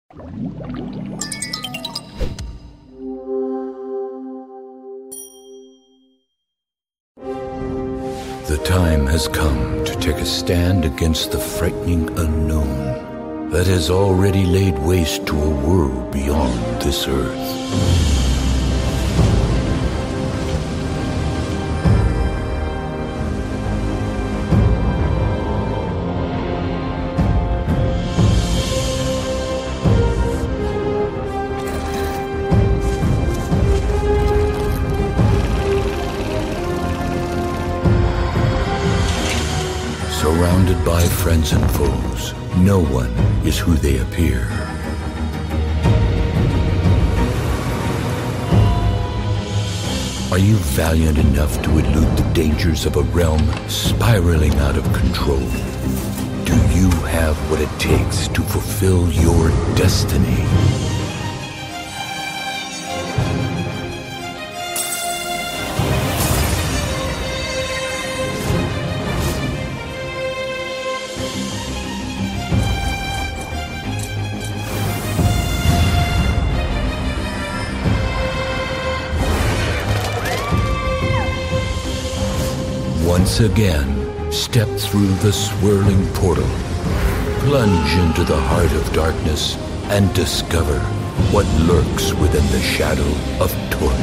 The time has come to take a stand against the frightening unknown that has already laid waste to a world beyond this earth. Surrounded by friends and foes, no one is who they appear. Are you valiant enough to elude the dangers of a realm spiraling out of control? Do you have what it takes to fulfill your destiny? Once again, step through the swirling portal, plunge into the heart of darkness, and discover what lurks within the shadow of Torment.